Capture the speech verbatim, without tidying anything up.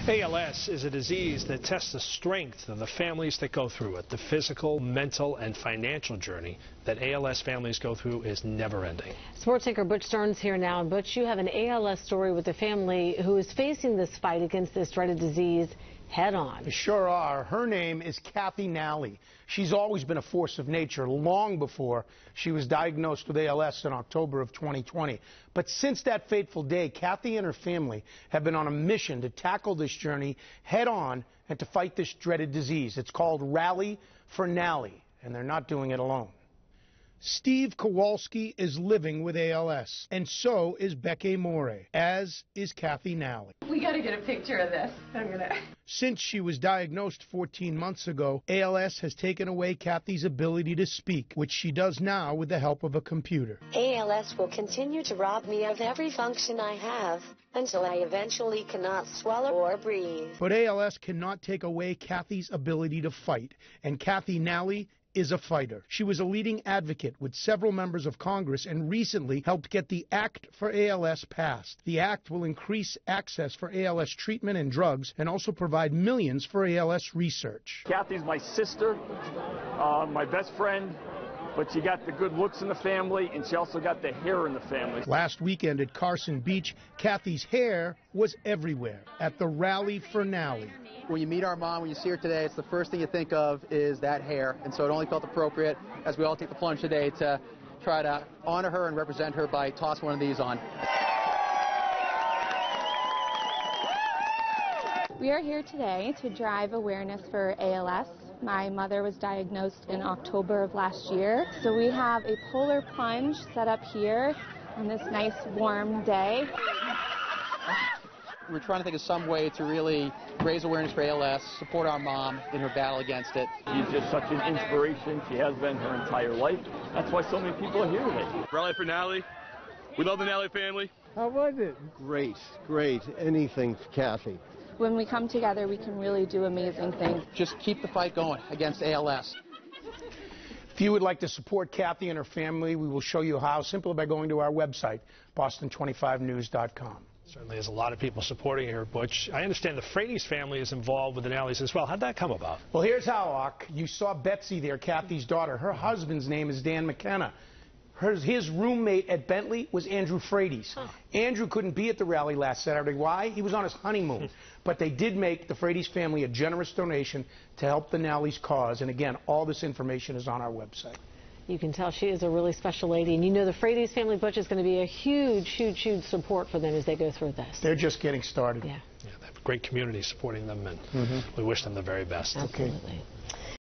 A L S is a disease that tests the strength of the families that go through it. The physical, mental, and financial journey that A L S families go through is never ending. Sports anchor Butch Stearns here now. And Butch, you have an A L S story with a family who is facing this fight against this dreaded disease head on. We sure are. Her name is Kathy Nally. She's always been a force of nature long before she was diagnosed with A L S in October of twenty twenty. But since that fateful day, Kathy and her family have been on a mission to tackle this journey head on and to fight this dreaded disease. It's called Rally for Nally, and they're not doing it alone. Steve Kowalski is living with A L S, and so is Becky More, as is Kathy Nally. We got to get a picture of this. I'm gonna. Since she was diagnosed fourteen months ago, A L S has taken away Kathy's ability to speak, which she does now with the help of a computer. A L S will continue to rob me of every function I have until I eventually cannot swallow or breathe. But A L S cannot take away Kathy's ability to fight, and Kathy Nally is a fighter. She was a leading advocate with several members of Congress and recently helped get the Act for A L S passed. The act will increase access for A L S treatment and drugs and also provide millions for A L S research. Kathy's my sister, uh, my best friend, but she got the good looks in the family, and she also got the hair in the family. Last weekend at Carson Beach, Kathy's hair was everywhere at the Rally for Nally. When you meet our mom, when you see her today, it's the first thing you think of is that hair. And so it only felt appropriate, as we all take the plunge today, to try to honor her and represent her by tossing one of these on. We are here today to drive awareness for A L S. My mother was diagnosed in October of last year. So we have a polar plunge set up here on this nice warm day. We're trying to think of some way to really raise awareness for A L S, support our mom in her battle against it. She's just such an inspiration. She has been her entire life. That's why so many people are here today. Rally for Nally. We love the Nally family. How was it? Great, great. Anything for Kathy. When we come together, we can really do amazing things. Just keep the fight going against A L S. If you would like to support Kathy and her family, we will show you how simply by going to our website, Boston twenty-five news dot com. Certainly there's a lot of people supporting her, Butch. I understand the Frady's family is involved with the Nallys as well. How'd that come about? Well, here's how, Ock. You saw Betsy there, Kathy's daughter. Her husband's name is Dan McKenna. Her, his roommate at Bentley was Andrew Frady's. Huh. Andrew couldn't be at the rally last Saturday. Why? He was on his honeymoon. But they did make the Frady's family a generous donation to help the Nallys cause. And again, all this information is on our website. You can tell she is a really special lady. And you know the Frady's family, Butch, is going to be a huge, huge, huge support for them as they go through this. They're just getting started. Yeah. Yeah, they have a great community supporting them, and mm-hmm. we wish them the very best. Absolutely. Okay.